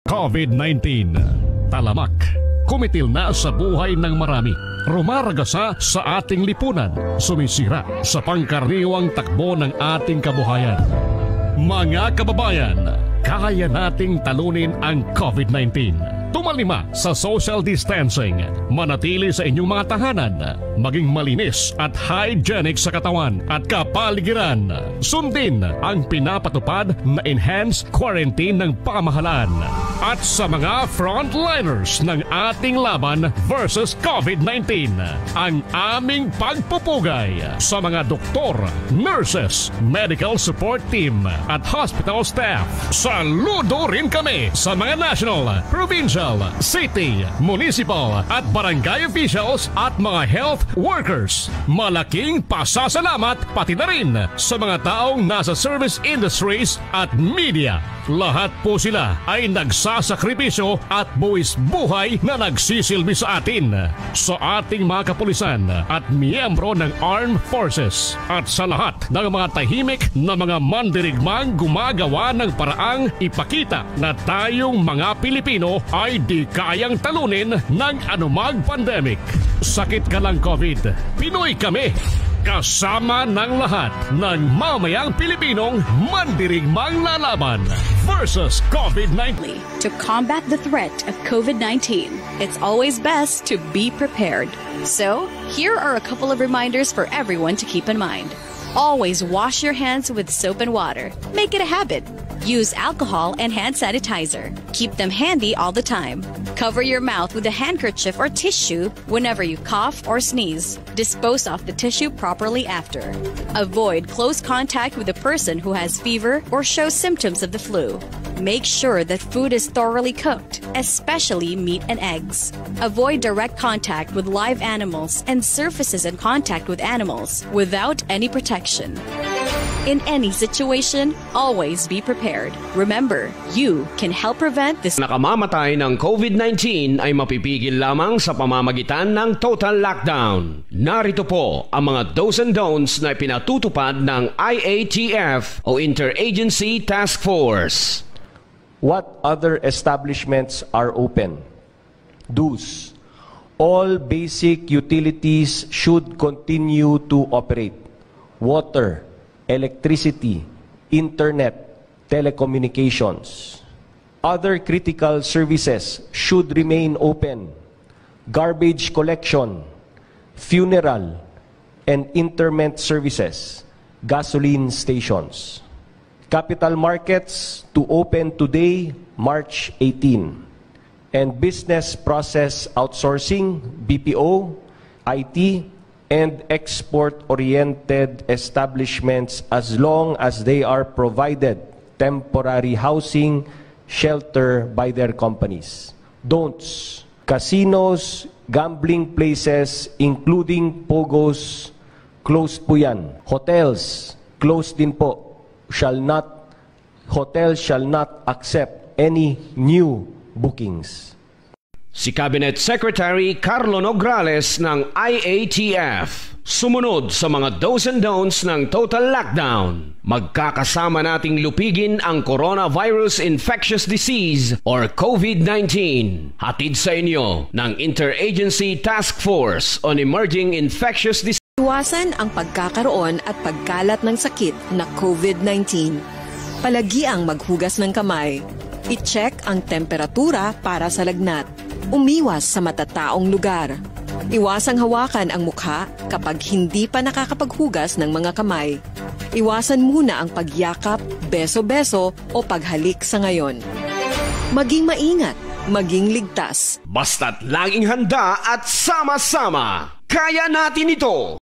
COVID-19, talamak, kumitil na sa buhay ng marami. Rumaragasa sa ating lipunan, sumisira sa pangkaraniwang takbo ng ating kabuhayan. Mga kababayan, kaya nating talunin ang COVID-19. Tumalima sa social distancing, manatili sa inyong mga tahanan, maging malinis at hygienic sa katawan at kapaligiran. Sundin ang pinapatupad na enhanced quarantine ng pamahalaan. At sa mga frontliners ng ating laban versus COVID-19, ang aming pagpupugay sa mga doktor, nurses, medical support team at hospital staff. Saludo rin kami sa mga national, provincial, city, municipal at barangay officials at mga health workers. Malaking pasasalamat pati na rin sa mga taong nasa service industries at media. Lahat po sila ay nagsasakripisyo at buwis buhay na nagsisilbi sa atin, sa ating mga kapulisan at miyembro ng armed forces, at sa lahat ng mga tahimik na mga mandirigmang gumagawa ng paraang ipakita na tayong mga Pilipino ay di kayang talunin ng anumang pandemic. Sakit ka lang COVID, Pinoy kami! Kasama ng lahat ng mamayang Pilipinong mandirigmang lalaban versus COVID-19. To combat the threat of COVID-19, it's always best to be prepared. So, here are a couple of reminders for everyone to keep in mind. Always wash your hands with soap and water. Make it a habit. Use alcohol and hand sanitizer. Keep them handy all the time. Cover your mouth with a handkerchief or tissue whenever you cough or sneeze. Dispose of the tissue properly after. Avoid close contact with a person who has fever or shows symptoms of the flu. Make sure that food is thoroughly cooked, especially meat and eggs. Avoid direct contact with live animals and surfaces in contact with animals without any protection. In any situation, always be prepared. Remember, you can help prevent this. Nakamamatay ng COVID-19 ay mapipigil lamang sa pamamagitan ng total lockdown. Narito po ang mga do's and don'ts na pinatutupad ng IATF o Interagency Task Force. What other establishments are open? Do's. All basic utilities should continue to operate. Water, electricity, internet, telecommunications. Other critical services should remain open. Garbage collection, funeral, and interment services, gasoline stations. Capital markets to open today, March 18. And business process outsourcing, BPO, IT, and export-oriented establishments as long as they are provided temporary housing, shelter by their companies. Don'ts. Casinos, gambling places, including pogos, closed po yan. Hotels, closed din po. Hotels shall not accept any new bookings. Si Cabinet Secretary Carlo Nograles ng IATF. Sumunod sa mga do's and don'ts ng total lockdown. Magkakasama nating lupigin ang coronavirus infectious disease or COVID-19. Hatid sa inyo ng Interagency Task Force on Emerging Infectious Diseases. Iwasan ang pagkakaroon at pagkalat ng sakit na COVID-19. Palagiang maghugas ng kamay. I-check ang temperatura para sa lagnat. Umiwas sa matataong lugar. Iwasang hawakan ang mukha kapag hindi pa nakakapaghugas ng mga kamay. Iwasan muna ang pagyakap, beso-beso o paghalik sa ngayon. Maging maingat, maging ligtas. Basta't laging handa at sama-sama. Kaya natin ito!